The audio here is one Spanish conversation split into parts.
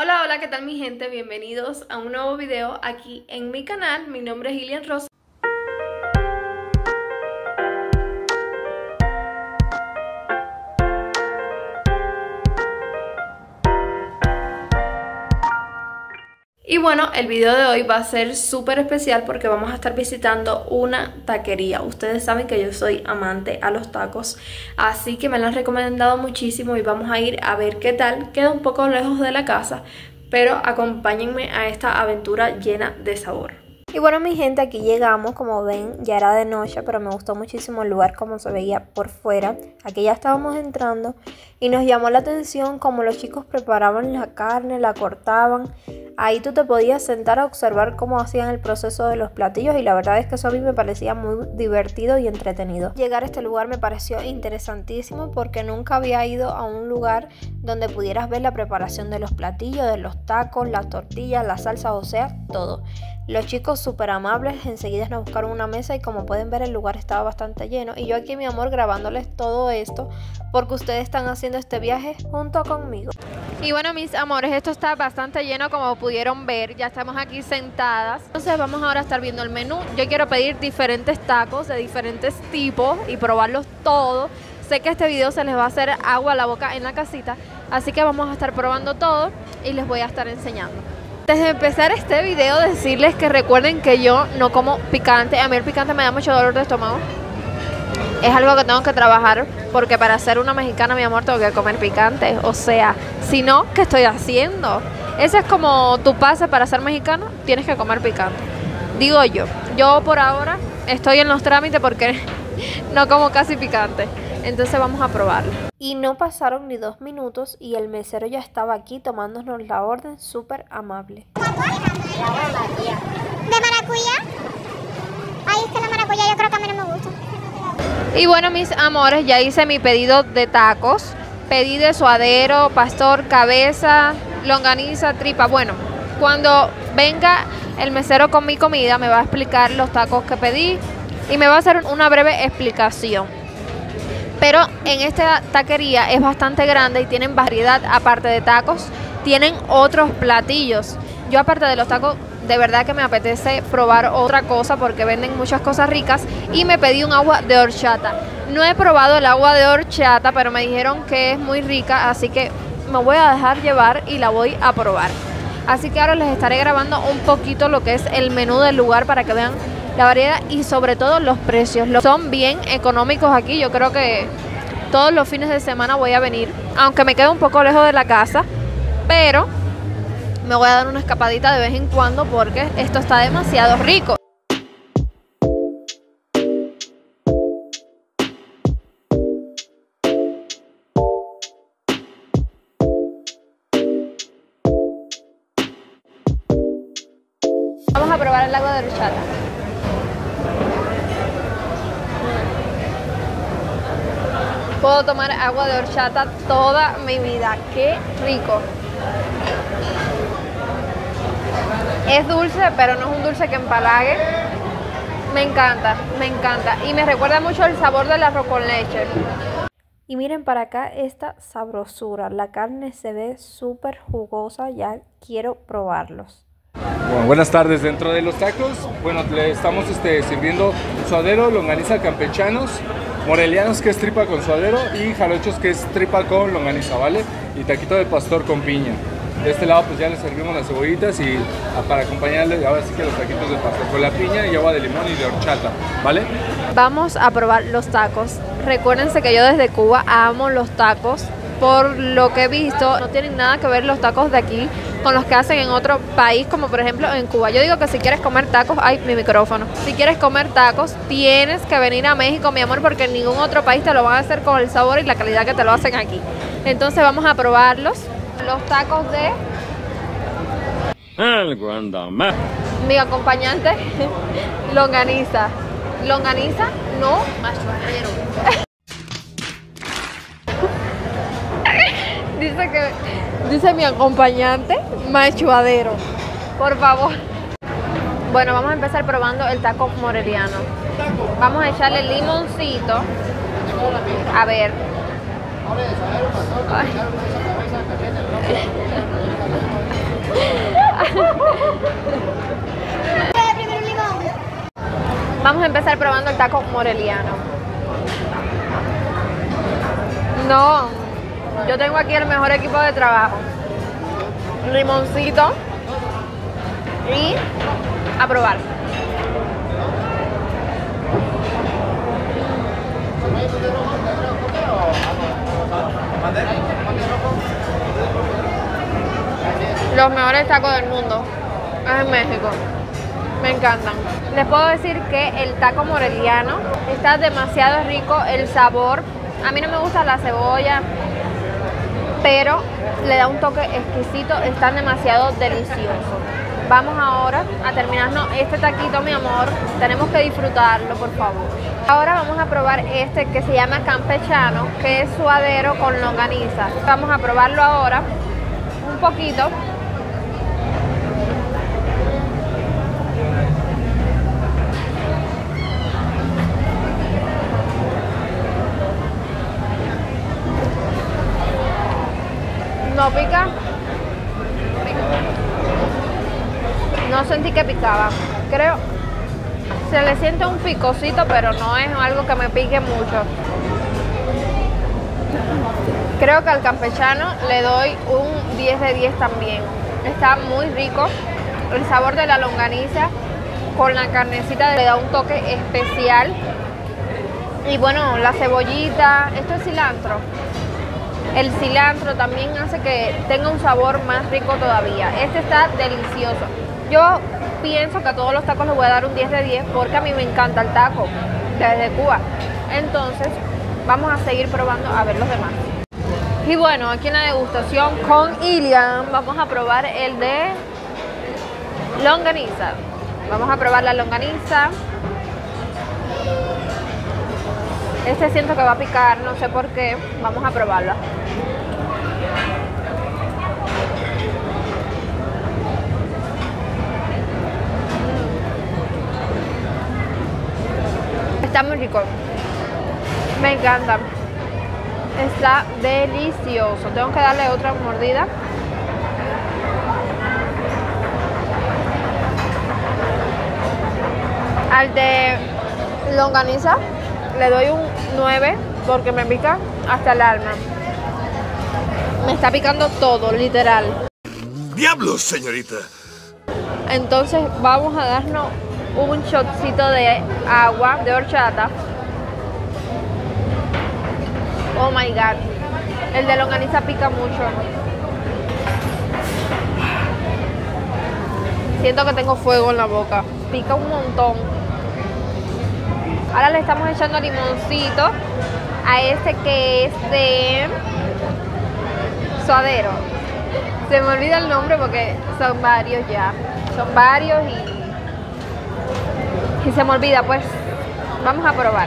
Hola, hola, ¿qué tal mi gente? Bienvenidos a un nuevo video aquí en mi canal. Mi nombre es Ilian Rosa. Y bueno, el video de hoy va a ser súper especial porque vamos a estar visitando una taquería. Ustedes saben que yo soy amante a los tacos, así que me lo han recomendado muchísimo y vamos a ir a ver qué tal. Queda un poco lejos de la casa, pero acompáñenme a esta aventura llena de sabor. Y bueno mi gente, aquí llegamos, como ven ya era de noche, pero me gustó muchísimo el lugar como se veía por fuera. Aquí ya estábamos entrando y nos llamó la atención como los chicos preparaban la carne, la cortaban. Ahí tú te podías sentar a observar cómo hacían el proceso de los platillos y la verdad es que eso a mí me parecía muy divertido y entretenido. Llegar a este lugar me pareció interesantísimo porque nunca había ido a un lugar donde pudieras ver la preparación de los platillos, de los tacos, las tortillas, la salsa, o sea, todo. Los chicos súper amables, enseguida nos buscaron una mesa y como pueden ver el lugar estaba bastante lleno. Y yo aquí mi amor grabándoles todo esto porque ustedes están haciendo este viaje junto conmigo. Y bueno mis amores, esto está bastante lleno como pudieron ver, ya estamos aquí sentadas. Entonces vamos ahora a estar viendo el menú. Yo quiero pedir diferentes tacos de diferentes tipos y probarlos todos. Sé que este video se les va a hacer agua a la boca en la casita, así que vamos a estar probando todo y les voy a estar enseñando. Antes de empezar este video, decirles que recuerden que yo no como picante. A mí el picante me da mucho dolor de estómago. Es algo que tengo que trabajar porque para ser una mexicana, mi amor, tengo que comer picante. O sea, si no, ¿qué estoy haciendo? Ese es como tu pase para ser mexicano, tienes que comer picante. Digo yo. Yo por ahora estoy en los trámites porque no como casi picante. Entonces vamos a probarlo. Y no pasaron ni 2 minutos y el mesero ya estaba aquí tomándonos la orden, súper amable. ¿De maracuyá? Ay, es que la maracuyá yo creo que a mí no me gusta. Y bueno mis amores, ya hice mi pedido de tacos. Pedí de suadero, pastor, cabeza, longaniza, tripa. Bueno, cuando venga el mesero con mi comida me va a explicar los tacos que pedí y me va a hacer una breve explicación. Pero en esta taquería es bastante grande y tienen variedad. Aparte de tacos, tienen otros platillos. Yo aparte de los tacos, de verdad que me apetece probar otra cosa porque venden muchas cosas ricas. Y me pedí un agua de horchata. No he probado el agua de horchata, pero me dijeron que es muy rica, así que me voy a dejar llevar y la voy a probar. Así que ahora les estaré grabando un poquito lo que es el menú del lugar para que vean la variedad y sobre todo los precios. Son bien económicos aquí. Yo creo que todos los fines de semana voy a venir, aunque me quede un poco lejos de la casa, pero me voy a dar una escapadita de vez en cuando porque esto está demasiado rico. Vamos a probar el agua de horchata. Puedo tomar agua de horchata toda mi vida. ¡Qué rico! Es dulce, pero no es un dulce que empalague. Me encanta, me encanta. Y me recuerda mucho el sabor del arroz con leche. Y miren para acá esta sabrosura. La carne se ve súper jugosa. Ya quiero probarlos. Bueno, buenas tardes. Dentro de los tacos, bueno, le estamos sirviendo suadero, longaniza campechanos, morelianos que es tripa con suadero y jarochos que es tripa con longaniza, ¿vale? Y taquito de pastor con piña. De este lado pues ya le servimos las cebollitas y para acompañarle ahora sí que los taquitos de pastor con la piña y agua de limón y de horchata, ¿vale? Vamos a probar los tacos. Recuérdense que yo desde Cuba amo los tacos. Por lo que he visto, no tienen nada que ver los tacos de aquí con los que hacen en otro país, como por ejemplo en Cuba. Yo digo que si quieres comer tacos, ay, mi micrófono. Si quieres comer tacos, tienes que venir a México, mi amor, porque en ningún otro país te lo van a hacer con el sabor y la calidad que te lo hacen aquí. Entonces vamos a probarlos. Los tacos de mi acompañante, longaniza. ¿Longaniza? No. Machuadero. Dice mi acompañante, machuadero. Por favor. Bueno, vamos a empezar probando el taco moreliano. Vamos a echarle limoncito. A ver. Ay. Primero un limón. Vamos a empezar probando el taco moreliano. No, yo tengo aquí el mejor equipo de trabajo. Limoncito y a probar. Los mejores tacos del mundo es en México. Me encantan. Les puedo decir que el taco moreliano está demasiado rico, el sabor. A mí no me gusta la cebolla, pero le da un toque exquisito, están demasiado deliciosos. Vamos ahora a terminarnos este taquito, mi amor. Tenemos que disfrutarlo, por favor. Ahora vamos a probar este que se llama campechano, que es suadero con longaniza. Vamos a probarlo ahora, un poquito. No pica. No sentí que picaba. Creo se le siente un picocito, pero no es algo que me pique mucho. Creo que al campechano le doy un 10 de 10 también. Está muy rico. El sabor de la longaniza con la carnecita le da un toque especial. Y bueno, la cebollita, esto es cilantro. El cilantro también hace que tenga un sabor más rico todavía. Este está delicioso. Yo pienso que a todos los tacos les voy a dar un 10 de 10 porque a mí me encanta el taco desde Cuba. Entonces vamos a seguir probando a ver los demás. Y bueno, aquí en la degustación con Ilian vamos a probar el de longaniza. Vamos a probar la longaniza. Este siento que va a picar, no sé por qué. Vamos a probarla. Está muy rico. Me encanta. Está delicioso. Tengo que darle otra mordida. Al de longaniza le doy un 9 porque me pica hasta el alma. Me está picando todo, literal. ¡Diablos, señorita! Entonces vamos a darnos un shotcito de agua de horchata. Oh my god. El de longaniza pica mucho. Siento que tengo fuego en la boca. Pica un montón. Ahora le estamos echando limoncito a este que es de suadero. Se me olvida el nombre porque son varios ya. Son varios y se me olvida, pues vamos a probar.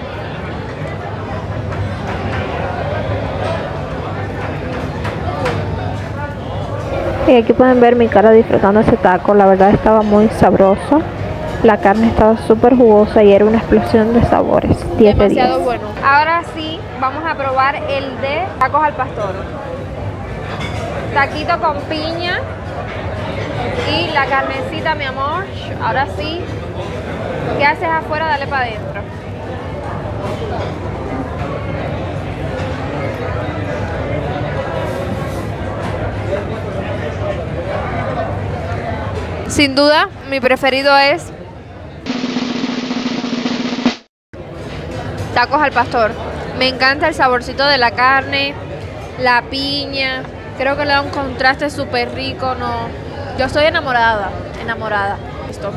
Y aquí pueden ver mi cara disfrutando ese taco. La verdad estaba muy sabroso. La carne estaba súper jugosa y era una explosión de sabores. 10 de 10. Demasiado bueno. Ahora sí, vamos a probar el de tacos al pastor. Taquito con piña y la carnecita, mi amor. Ahora sí. ¿Qué haces afuera? Dale para adentro. Sin duda, mi preferido es tacos al pastor. Me encanta el saborcito de la carne, la piña. Creo que le da un contraste súper rico. No, yo estoy enamorada. Esto.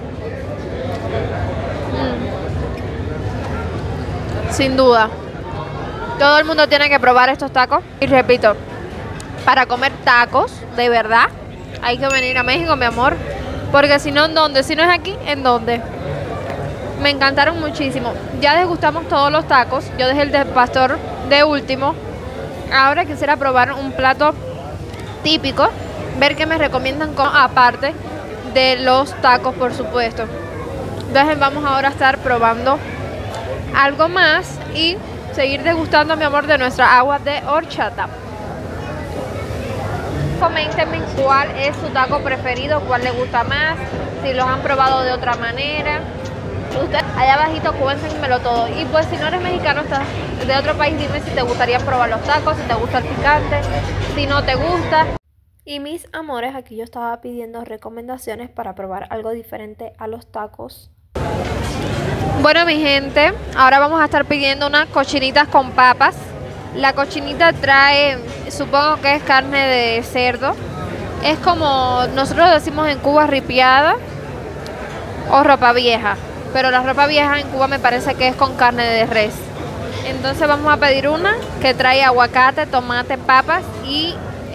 Sin duda. Todo el mundo tiene que probar estos tacos. Y repito, para comer tacos, de verdad, hay que venir a México, mi amor. Porque si no, ¿en dónde? Si no es aquí, ¿en dónde? Me encantaron muchísimo. Ya degustamos todos los tacos. Yo dejé el de pastor de último. Ahora quisiera probar un plato típico. Ver qué me recomiendan aparte de los tacos, por supuesto. Entonces vamos ahora a estar probando algo más y seguir degustando, mi amor, de nuestra agua de horchata. coméntenme cuál es su taco preferido, cuál les gusta más, si los han probado de otra manera. Ustedes allá abajito cuéntenmelo todo. Y pues si no eres mexicano, estás de otro país, dime si te gustaría probar los tacos, si te gusta el picante, si no te gusta. Y mis amores, aquí yo estaba pidiendo recomendaciones para probar algo diferente a los tacos. Bueno, mi gente, ahora vamos a estar pidiendo unas cochinitas con papas. La cochinita trae, supongo que es carne de cerdo. Es como nosotros decimos en Cuba, ripiada o ropa vieja. Pero la ropa vieja en Cuba me parece que es con carne de res. Entonces vamos a pedir una que trae aguacate, tomate, papas y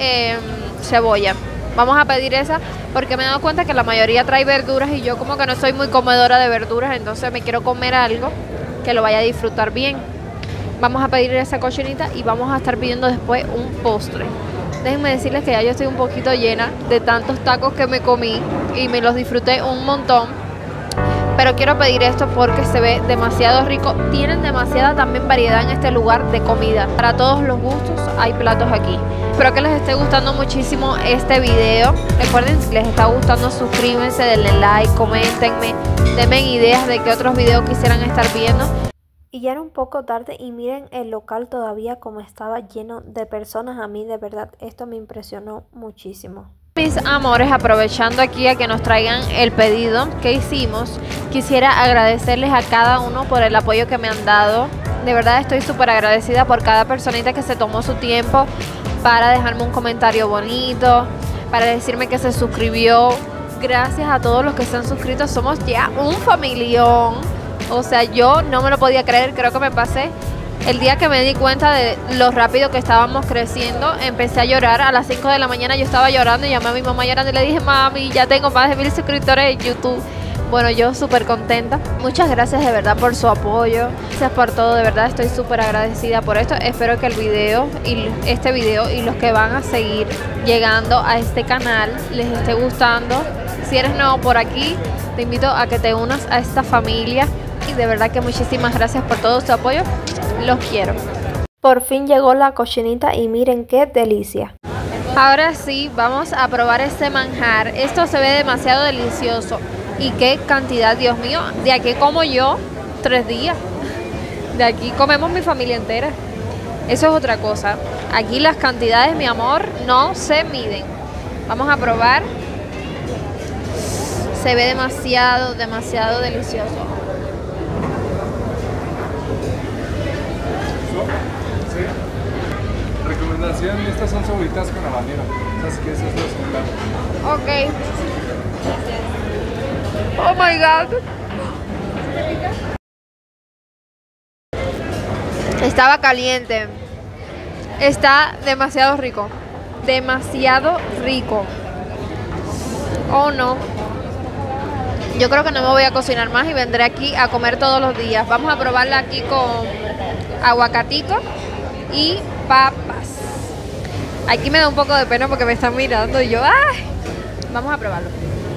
cebolla. Vamos a pedir esa porque me he dado cuenta que la mayoría trae verduras y yo como que no soy muy comedora de verduras, entonces me quiero comer algo que lo vaya a disfrutar bien. Vamos a pedir esa cochinita y vamos a estar pidiendo después un postre. Déjenme decirles que ya yo estoy un poquito llena de tantos tacos que me comí y me los disfruté un montón. Pero quiero pedir esto porque se ve demasiado rico. Tienen demasiada también variedad en este lugar de comida. Para todos los gustos hay platos aquí. Espero que les esté gustando muchísimo este video. Recuerden, si les está gustando, suscríbanse, denle like, coméntenme, denme ideas de qué otros videos quisieran estar viendo. Y ya era un poco tarde y miren el local todavía como estaba lleno de personas. A mí de verdad esto me impresionó muchísimo. Mis amores, aprovechando aquí a que nos traigan el pedido que hicimos, quisiera agradecerles a cada uno por el apoyo que me han dado. De verdad estoy súper agradecida por cada personita que se tomó su tiempo para dejarme un comentario bonito, para decirme que se suscribió. Gracias a todos los que se han suscrito, somos ya un familión. O sea, yo no me lo podía creer, creo que me pasé. El día que me di cuenta de lo rápido que estábamos creciendo, empecé a llorar. A las 5 de la mañana yo estaba llorando y llamé a mi mamá llorando y le dije, mami, ya tengo más de 1000 suscriptores en YouTube. Bueno, yo súper contenta. Muchas gracias de verdad por su apoyo. Gracias por todo, de verdad estoy súper agradecida por esto. Espero que el video y este video y los que van a seguir llegando a este canal les esté gustando. Si eres nuevo por aquí, te invito a que te unas a esta familia. Y de verdad que muchísimas gracias por todo su apoyo. Los quiero. Por fin llegó la cochinita y miren qué delicia. Ahora sí, vamos a probar este manjar. Esto se ve demasiado delicioso. Y qué cantidad, Dios mío. De aquí como yo 3 días. De aquí comemos mi familia entera. Eso es otra cosa. Aquí las cantidades, mi amor, no se miden. Vamos a probar. Se ve demasiado, demasiado delicioso. Sí. Recomendación, estas son cebollitas con habanero. Así que eso es lo similar. Ok. Oh my God. Estaba caliente. Está demasiado rico. Demasiado rico. Oh no. Yo creo que no me voy a cocinar más y vendré aquí a comer todos los días. Vamos a probarla aquí con aguacatito y papas. Aquí me da un poco de pena porque me están mirando y yo, ¡ay! Vamos a probarlo.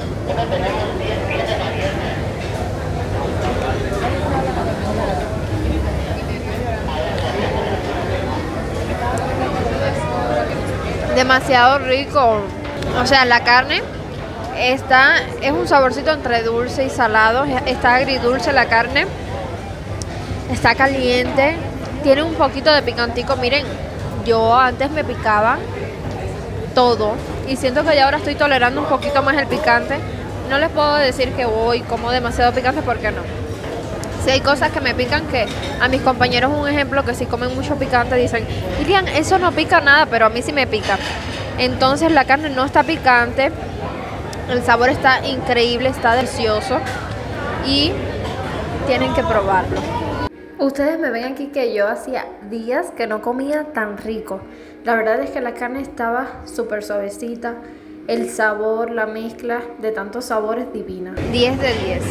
Demasiado rico. O sea, la carne es un saborcito entre dulce y salado. Está agridulce la carne. Está caliente. Tiene un poquito de picantico. Miren, yo antes me picaba todo. Y siento que ya ahora estoy tolerando un poquito más el picante. No les puedo decir que voy como demasiado picante porque no. Si hay cosas que me pican, que a mis compañeros, un ejemplo, que si comen mucho picante dicen, Irian, eso no pica nada, pero a mí sí me pica. Entonces la carne no está picante. El sabor está increíble, está delicioso y tienen que probarlo. Ustedes me ven aquí que yo hacía días que no comía tan rico. La verdad es que la carne estaba súper suavecita. El sabor, la mezcla de tantos sabores divina. 10 de 10.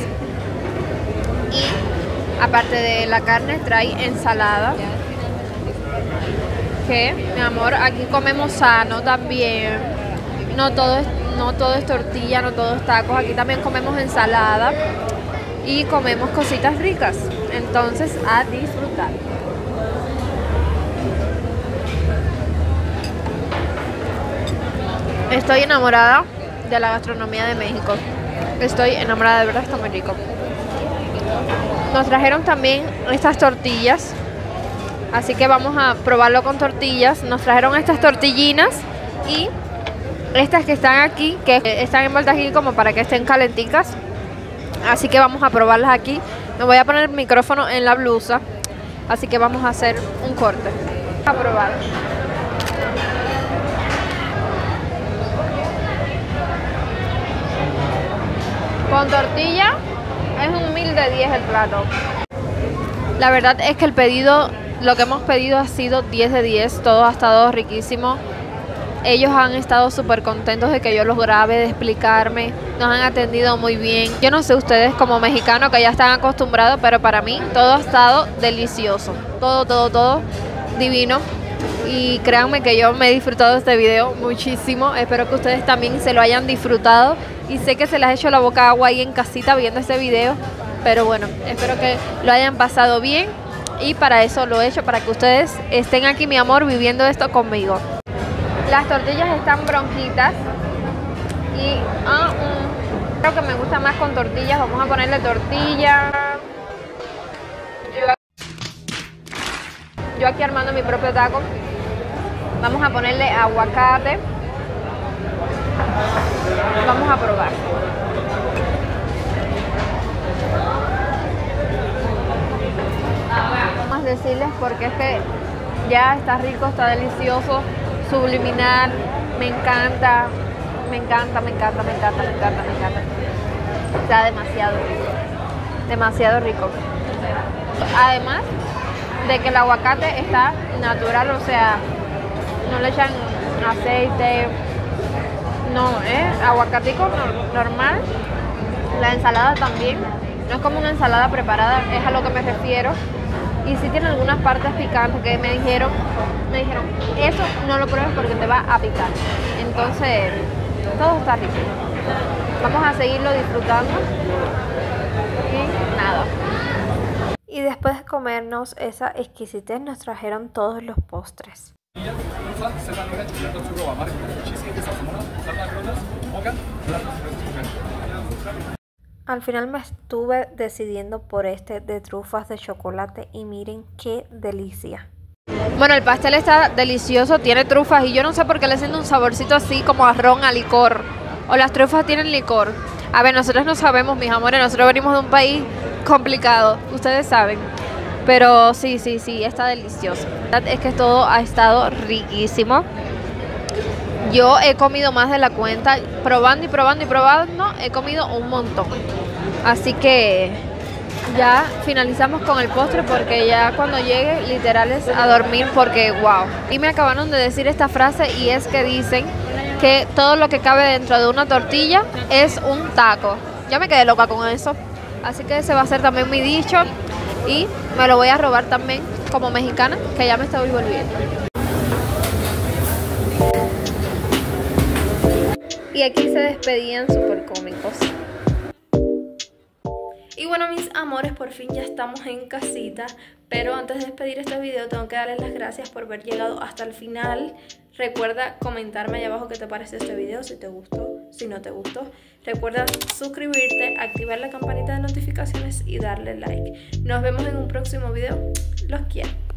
Y aparte de la carne trae ensalada. Que, mi amor, aquí comemos sano también. No todo es tortilla, no todo es tacos. Aquí también comemos ensalada y comemos cositas ricas. Entonces, a disfrutar. Estoy enamorada de la gastronomía de México. Estoy enamorada, de verdad, está muy rico. Nos trajeron también estas tortillas, así que vamos a probarlo con tortillas. Nos trajeron estas tortillinas y estas que están aquí, que están envueltas aquí como para que estén calenticas. Así que vamos a probarlas aquí. Me voy a poner el micrófono en la blusa, así que vamos a hacer un corte. A probar. Con tortilla es un 1000 de 10 el plato. La verdad es que el pedido, lo que hemos pedido ha sido 10 de 10. Todo ha estado riquísimo. Ellos han estado súper contentos de que yo los grabe, de explicarme. Nos han atendido muy bien. Yo no sé ustedes como mexicanos que ya están acostumbrados, pero para mí todo ha estado delicioso. Todo divino. Y créanme que yo me he disfrutado de este video muchísimo. Espero que ustedes también se lo hayan disfrutado. Y sé que se les ha hecho la boca agua ahí en casita viendo este video. Pero bueno, espero que lo hayan pasado bien. Y para eso lo he hecho, para que ustedes estén aquí, mi amor, viviendo esto conmigo. Las tortillas están bronquitas. Y creo que me gusta más con tortillas. Vamos a ponerle tortilla. Yo aquí armando mi propio taco. Vamos a ponerle aguacate. Vamos a probar. Vamos a decirles porque es que ya está rico, está delicioso, subliminal, me encanta. Está demasiado rico. Además de que el aguacate está natural, o sea, no le echan aceite, no, aguacatico normal. La ensalada también, no es como una ensalada preparada, es a lo que me refiero. Y sí tiene algunas partes picantes que me dijeron, eso no lo pruebes porque te va a picar. Entonces, todo está rico. Vamos a seguirlo disfrutando. Y nada. Y después de comernos esa exquisitez, nos trajeron todos los postres. Al final me estuve decidiendo por este de trufas de chocolate y miren qué delicia. Bueno, el pastel está delicioso, tiene trufas y yo no sé por qué le hacen un saborcito así como a ron, a licor. O las trufas tienen licor. A ver, nosotros no sabemos, mis amores, nosotros venimos de un país complicado, ustedes saben. Pero sí, está delicioso. La verdad es que todo ha estado riquísimo. Yo he comido más de la cuenta, probando, he comido un montón. Así que ya finalizamos con el postre porque ya cuando llegue literal es a dormir porque wow. Y me acabaron de decir esta frase y es que dicen que todo lo que cabe dentro de una tortilla es un taco. Ya me quedé loca con eso. Así que ese va a ser también mi dicho y me lo voy a robar también como mexicana, que ya me estoy volviendo. Y aquí se despedían súper cómicos. Y bueno, mis amores, por fin ya estamos en casita. Pero antes de despedir este video tengo que darles las gracias por haber llegado hasta el final. Recuerda comentarme allá abajo qué te pareció este video, si te gustó, si no te gustó. Recuerda suscribirte, activar la campanita de notificaciones y darle like. Nos vemos en un próximo video. Los quiero.